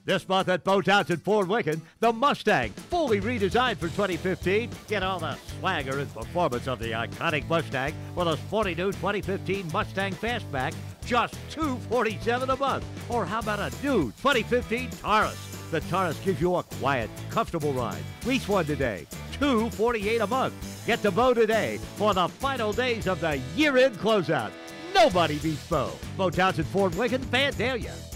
This month at Beau, Townsend Ford Lincoln, the Mustang, fully redesigned for 2015. Get all the swagger and performance of the iconic Mustang with a sporty new 2015 Mustang Fastback, just $247 a month. Or how about a new 2015 Taurus? The Taurus gives you a quiet, comfortable ride. Lease one today, $248 a month. Get to Beau today for the final days of the year-end closeout. Nobody beats Beau. Beau, Townsend Ford Lincoln, Vandalia.